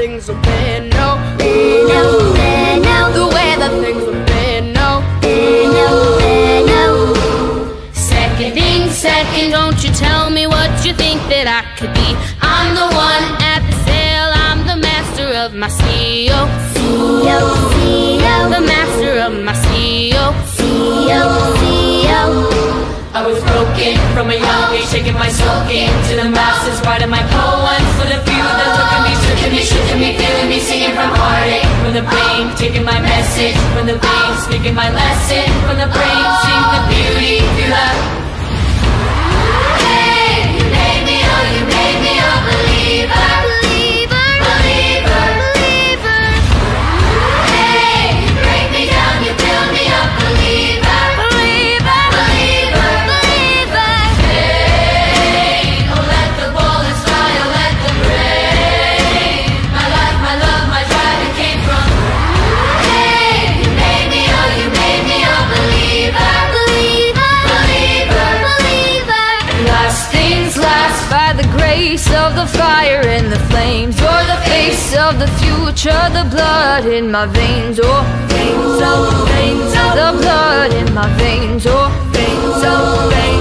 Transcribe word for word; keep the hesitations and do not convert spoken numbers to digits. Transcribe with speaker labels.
Speaker 1: things have been, no, been, no, been, no. The way that things have been, no, been, no, been, no. Second thing, second, don't you tell me what you think that I could be. I'm the one at the sail, I'm the master of my C E O. C E O, C E O. The master of my C E O. C E O, C E O. I was broken from a young age, taking my soul into the masses, writing my poems for the few that look at me, shook at me, shook at me, feeling me, singing from heartache, from the brain, taking my message from the vein, speaking my lesson from the brain, seeing the beauty through that. Hey, you made me, oh, you made me a believer, believer, believer, believer. Hey, you break me down, you build me up, believer. Of the fire and the flames, you're the face of the future, the blood in my veins, oh, veins, oh, veins, oh, the blood in my veins, oh, veins, oh, veins.